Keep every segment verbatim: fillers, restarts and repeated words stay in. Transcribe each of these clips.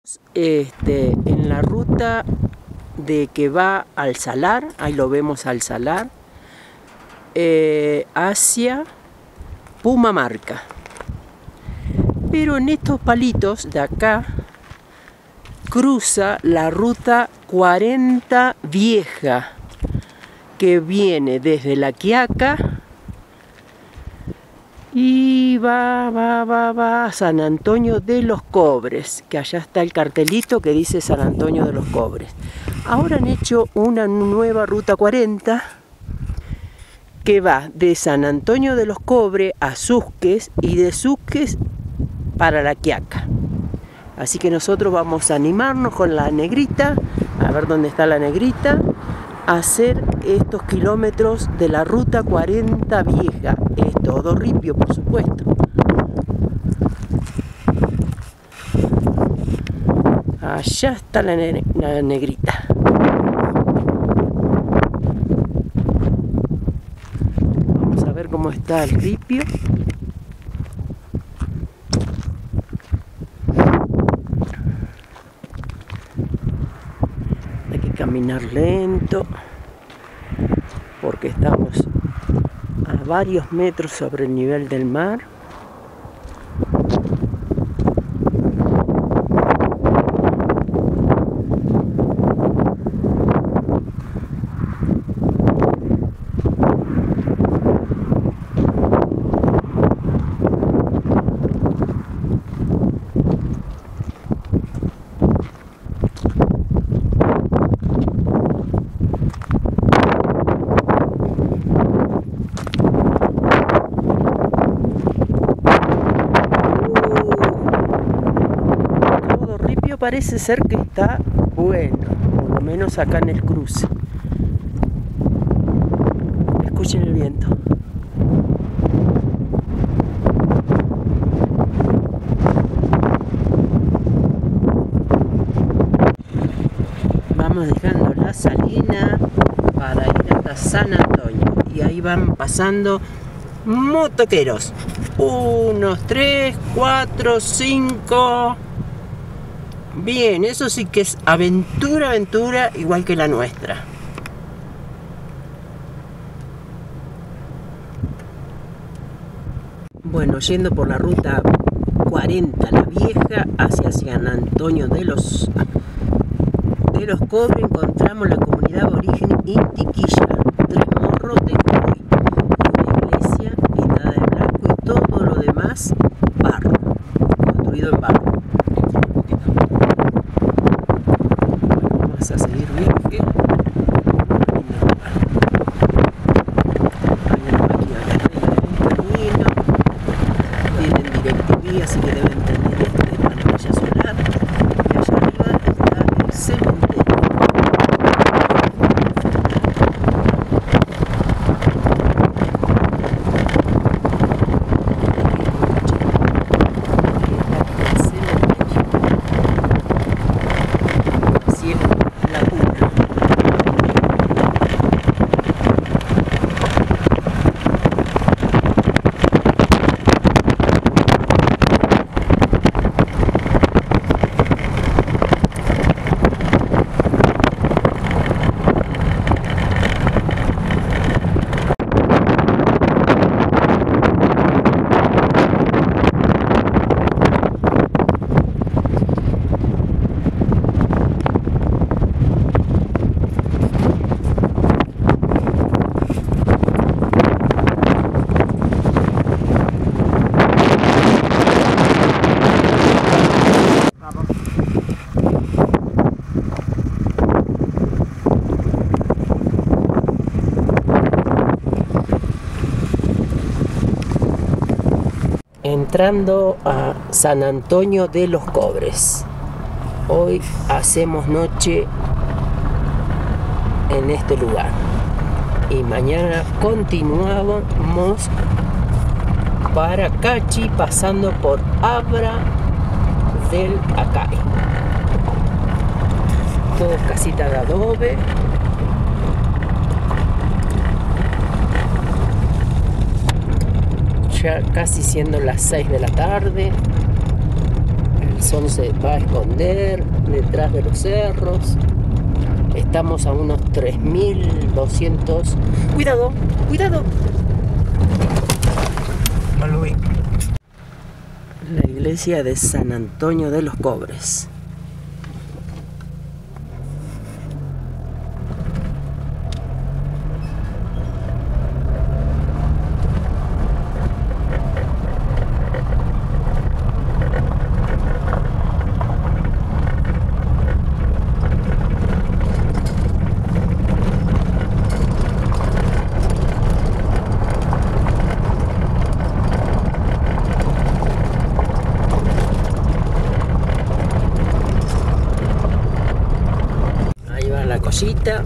Este, en la ruta de que va al Salar, ahí lo vemos al Salar, eh, hacia Pumamarca. Pero en estos palitos de acá cruza la ruta cuarenta vieja, que viene desde La Quiaca y va, va, va, va a San Antonio de los Cobres, que allá está el cartelito que dice San Antonio de los Cobres. Ahora han hecho una nueva ruta cuarenta que va de San Antonio de los Cobres a Susques y de Susques para La Quiaca. Así que nosotros vamos a animarnos con la negrita, a ver dónde está la negrita, a hacer estos kilómetros de la ruta cuarenta vieja. Es todo ripio, por supuesto. Allá está la, ne la negrita. Vamos a ver cómo está el ripio. Hay que caminar lento porque estamos a varios metros sobre el nivel del mar. Parece ser que está bueno, por lo menos acá en el cruce. Escuchen el viento. Vamos dejando la salina para ir hasta San Antonio y ahí van pasando motoqueros. Unos tres, cuatro, cinco. Bien, eso sí que es aventura, aventura, igual que la nuestra. Bueno, yendo por la ruta cuarenta, la vieja, hacia San Antonio de los, de los Cobres, encontramos la comunidad aborigen Intiquilla, Tres Morros de Cuy, una iglesia pintada de blanco y todo lo demás barro, construido en barro. A seguir viaje. Tienen DirecTV, así que deben tener este pantalla solar. Y allá arriba está el cementerio. Así es. Entrando a San Antonio de los Cobres. Hoy hacemos noche en este lugar y mañana continuamos para Cachi, pasando por Abra del Acay. Todo casita de adobe. Ya casi siendo las seis de la tarde, el corazón se va a esconder detrás de los cerros. Estamos a unos tres mil doscientos. Cuidado, cuidado. Malui. La iglesia de San Antonio de los Cobres. La cosita.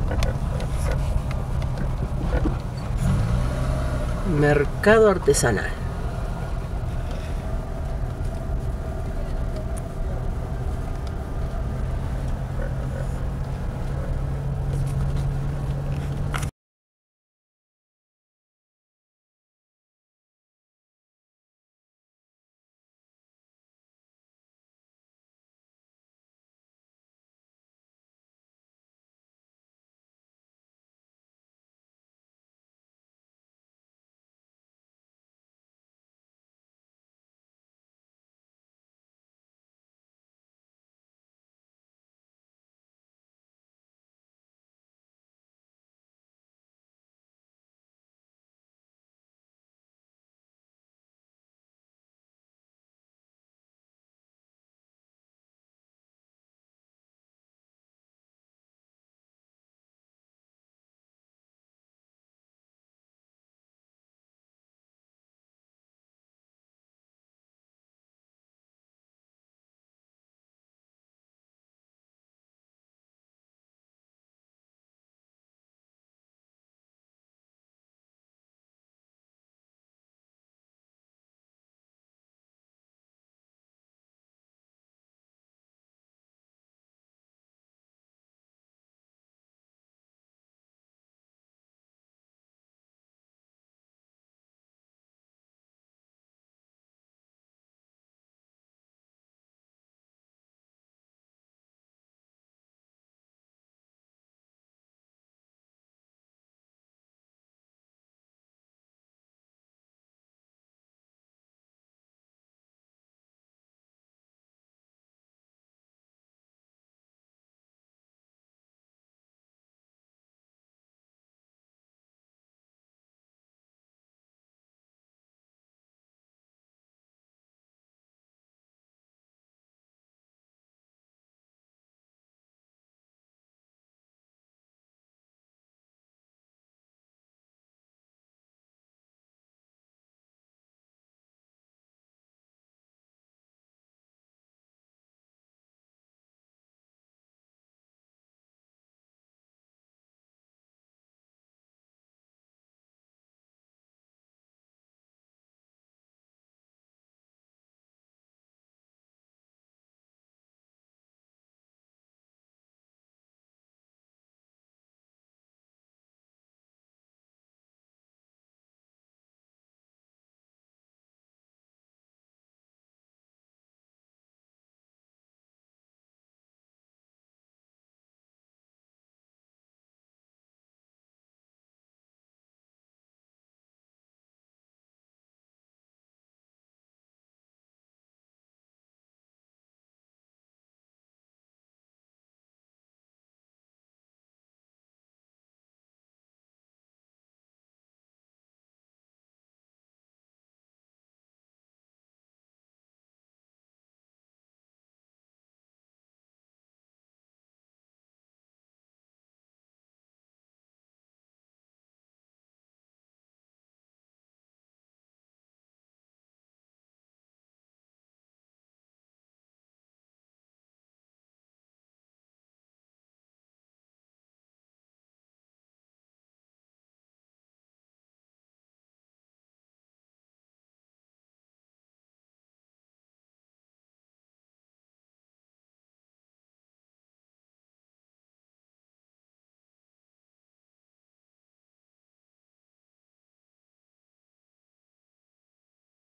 Mercado artesanal.